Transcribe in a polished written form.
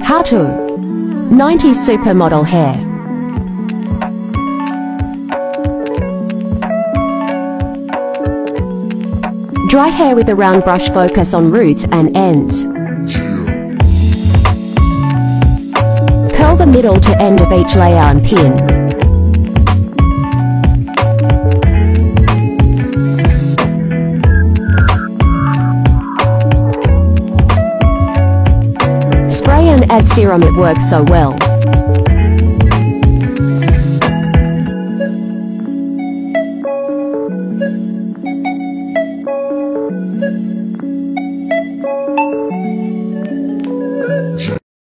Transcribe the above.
How to 90s supermodel hair. Dry hair with a round brush, focus on roots and ends. Curl the middle to end of each layer and pin. Spray and add serum, it works so well.